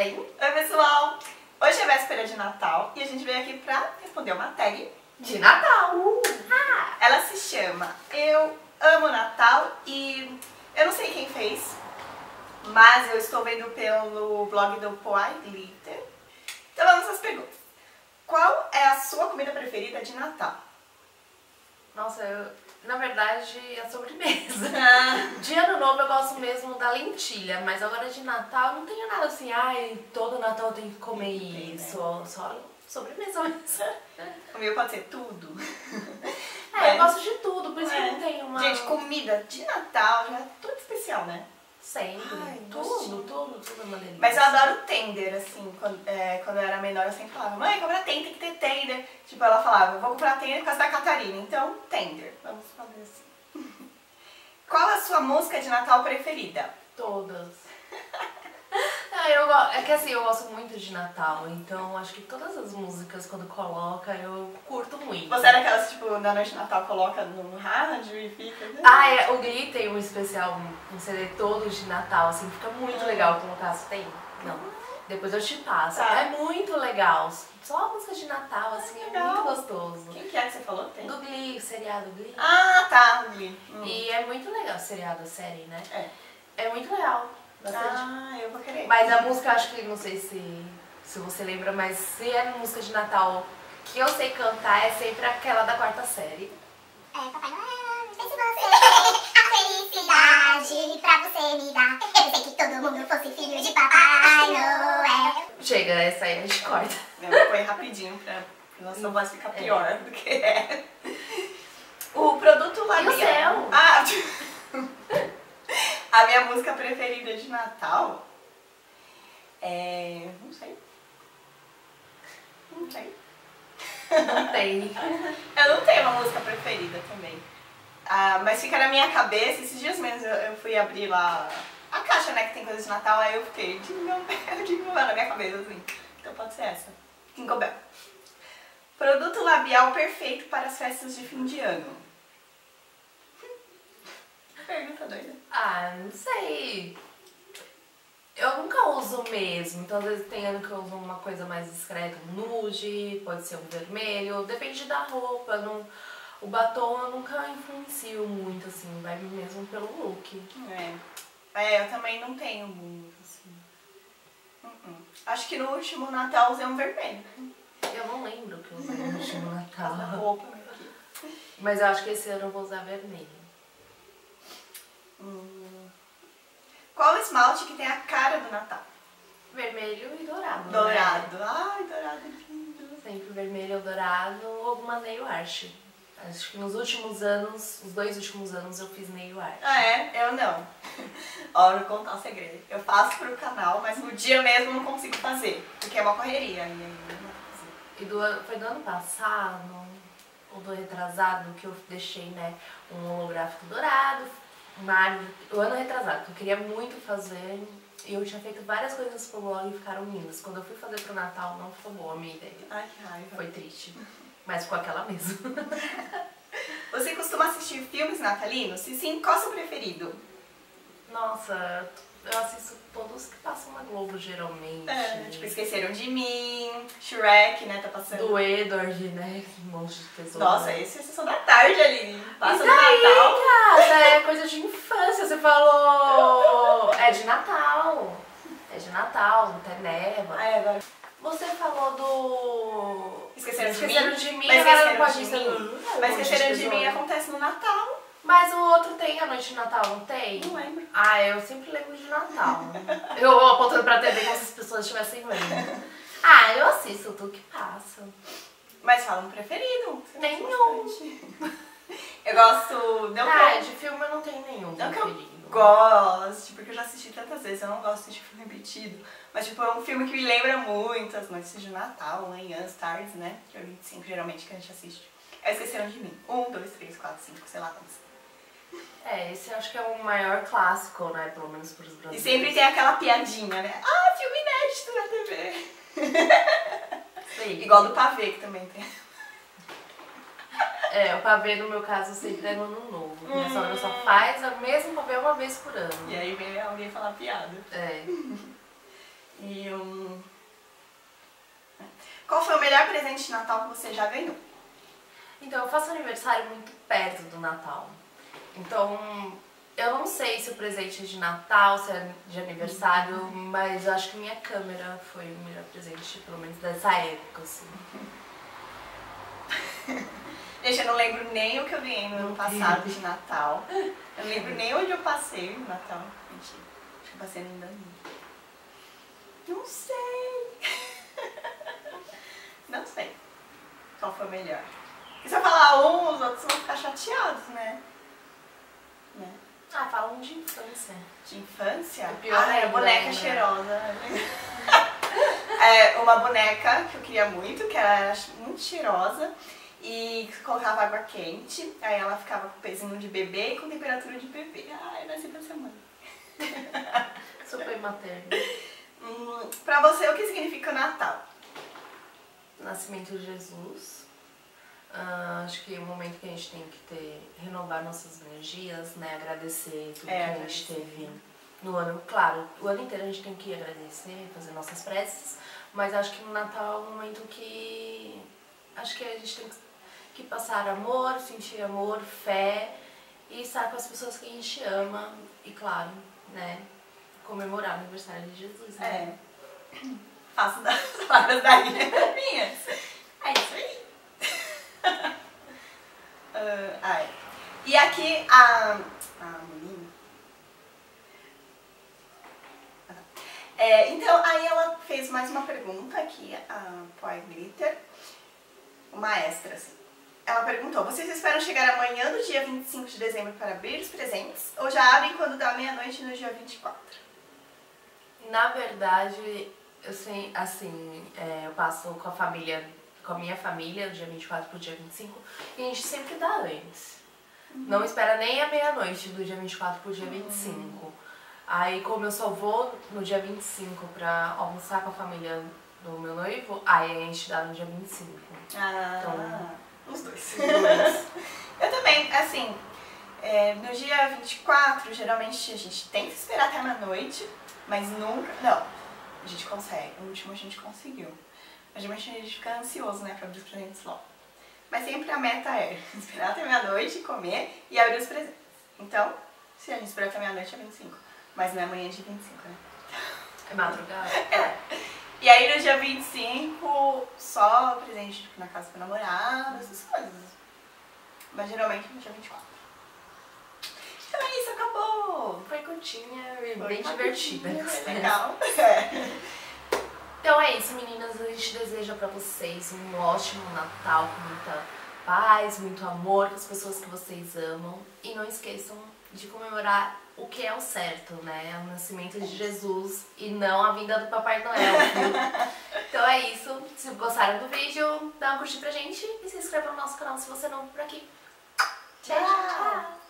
bem? Oi pessoal! Hoje é véspera de Natal e a gente veio aqui pra responder uma tag De Natal! Ela se chama Eu Amo Natal e eu não sei quem fez, mas eu estou vendo pelo blog do Poai Glitter. Então vamos às perguntas. Qual é a sua comida preferida de Natal? Nossa, na verdade, a sobremesa. De Ano Novo eu gosto mesmo da lentilha, mas agora de Natal não tenho nada assim, ai, todo Natal tem que comer isso, só sobremesa mesmo. O meu pode ser tudo. Eu gosto de tudo, por isso que eu não tenho uma... Gente, comida de Natal já é tudo especial, né? Sempre. Ai, tudo é uma delícia. Mas eu adoro tender, assim, quando eu era menor eu sempre falava, mãe, compra tender, tem que ter tender. Tipo, ela falava, vou comprar tender por causa da Catarina, então tender, vamos fazer assim. Qual a sua música de Natal preferida? Todas. É que assim, eu gosto muito de Natal, então acho que todas as músicas quando coloca eu curto muito. Você era aquelas, tipo, na noite de Natal coloca no rádio e fica... O Glee tem um especial, um CD todo de Natal, assim, fica muito legal colocar. Você tem? Não. Depois eu te passo. Tá. É muito legal. Só a música de Natal, assim, é muito gostoso. Quem que é que você falou? Tem? Do Glee, o seriado Glee. Ah, tá, Glee. E é muito legal o seriado, a série, né? É. É muito legal. Eu vou querer. Mas a música, acho que, não sei se você lembra, mas se é música de Natal que eu sei cantar, é sempre aquela da quarta série. Papai Noel, vê se você a felicidade pra você me dar. Eu pensei que todo mundo fosse filho de Papai Noel. Chega, essa aí a gente corta. Eu põe rapidinho pra nossa voz ficar pior do que é. O produto labial. E o céu? A minha música preferida de Natal é... Não sei. Não tem. Eu não tenho uma música preferida também. Mas fica na minha cabeça. Esses dias mesmo eu fui abrir lá a caixa, né, que tem coisa de Natal. Aí eu fiquei, Jingle Bell na minha cabeça, assim. Então pode ser essa. Jingle Bell. Produto labial perfeito para as festas de fim de ano. Pergunta doida. Não sei. Eu nunca uso mesmo, então às vezes tem ano que eu uso uma coisa mais discreta, um nude, pode ser um vermelho, depende da roupa. O batom eu nunca influencio muito, assim, vai mesmo pelo look. Eu também não tenho muito, assim. Acho que no último Natal usei um vermelho. Eu não lembro o que eu usei no último Natal. A roupa aqui. Mas eu acho que esse ano eu vou usar vermelho. Qual esmalte que tem a cara do Natal? Vermelho e dourado. Dourado. Né? Ai, dourado lindo. Sempre vermelho ou dourado ou alguma nail art. Acho que nos últimos anos, os 2 últimos anos eu fiz nail art. Eu não. Ó, eu vou contar um segredo. Eu faço pro canal, mas no dia mesmo eu não consigo fazer. Porque é uma correria. Foi do ano passado, ou do retrasado, que eu deixei, né, um holográfico dourado. O ano retrasado, que eu queria muito fazer, e eu tinha feito várias coisas pro blog e ficaram lindas. Quando eu fui fazer pro Natal, não ficou boa a minha ideia. Ai, que raiva. Foi triste, mas ficou aquela mesmo. Você costuma assistir filmes natalinos? Se sim, qual é o seu preferido? Nossa, eu assisto todos que passam na Globo, geralmente. Tipo, Esqueceram de Mim, Shrek, né, tá passando. Do Edward, né, Monte de Tesouro. Nossa, esse é a sessão da tarde ali. Passa no Natal. Natal. É coisa de infância, você falou. É de Natal. É de Natal, até neva. Agora. Você falou do... Esqueceram de Mim? Mas Esqueceram de Mim acontece no Natal. Mas o outro tem a noite de Natal, não tem? Não lembro. Eu sempre lembro de Natal. Eu apontando pra TV como se as pessoas estivessem vendo. Eu assisto tudo que passa. Mas fala um preferido. Nenhum. Eu gosto... De filme eu não tenho nenhum Não que preferido. eu goste, porque eu já assisti tantas vezes, eu não gosto de filme repetido. Mas tipo, é um filme que me lembra muito as noites de Natal, manhãs, tardes, né? Que é o 25 geralmente que a gente assiste. Esqueceram de Mim. 1, 2, 3, 4, 5, sei lá quantos. Esse eu acho que é o maior clássico, né? Pelo menos pros brasileiros. E sempre tem aquela piadinha, né? Filme inédito na TV. Sim. Igual do Pavê, que também tem. O pavê no meu caso sempre é no ano novo. Minha sogra só faz o mesmo pavê uma vez por ano. E aí vem alguém falar piada. E qual foi o melhor presente de Natal que você já ganhou? Então, eu faço aniversário muito perto do Natal. Então, eu não sei se o presente é de Natal, se é de aniversário, mas eu acho que minha câmera foi o melhor presente, pelo menos dessa época, assim. Gente, eu não lembro nem o que eu ganhei no ano passado de Natal. Eu não lembro nem onde eu passei no Natal. Mentira, acho que eu passei no Dani. Não sei. Não sei qual foi o melhor. E se eu falar um, os outros vão ficar chateados, né? Ah, fala um de infância. De infância? O pior é a ainda, boneca né? cheirosa. É uma boneca que eu queria muito, que ela era muito cheirosa e colocava água quente, aí ela ficava com pezinho de bebê e com temperatura de bebê. Ai, nasci pra ser mãe. Super materno. Pra você, o que significa o Natal? Nascimento de Jesus. Acho que é um momento que a gente tem que renovar nossas energias, né? Agradecer tudo que a gente teve no ano. Claro, o ano inteiro a gente tem que agradecer, fazer nossas preces, mas acho que no Natal é um momento que acho que a gente tem que passar amor, sentir amor, fé e estar com as pessoas que a gente ama e, claro, né? Comemorar o aniversário de Jesus, né? Faço das palavras da minhas. É isso aí. E aqui a menina. Então, aí ela fez mais uma pergunta aqui, a Poy Glitter, uma extra, assim. Ela perguntou, vocês esperam chegar amanhã do dia 25 de dezembro para abrir os presentes? Ou já abrem quando dá meia-noite no dia 24? Na verdade, eu sei, assim, eu passo com a minha família, do dia 24 pro dia 25, e a gente sempre dá antes. Não espera nem a meia-noite do dia 24 pro dia 25. Aí, como eu só vou no dia 25 pra almoçar com a família do meu noivo, aí a gente dá no dia 25. Então, os dois. Os dois. Eu também, assim, no dia 24, geralmente a gente tem que esperar até meia-noite, mas nunca... Não, a gente consegue. O último a gente conseguiu. Mas geralmente a gente fica ansioso, né, pra abrir os presentes logo. Mas sempre a meta é esperar até meia-noite, comer e abrir os presentes. Então, se a gente esperar até meia-noite é 25. Mas não é amanhã de 25, né? É madrugada? E aí no dia 25, só presente tipo, na casa do namorado, essas coisas. Mas geralmente no dia 24. Então é isso, acabou! Foi curtinha e bem divertida. Legal. Então é isso, meninas. A gente deseja pra vocês um ótimo Natal com muita paz, muito amor com as pessoas que vocês amam. E não esqueçam de comemorar o que é o certo, né? O nascimento de Jesus e não a vinda do Papai Noel, viu? Então é isso. Se gostaram do vídeo, dá uma curtida pra gente e se inscreva no nosso canal se você é novo por aqui. Beijo, tchau!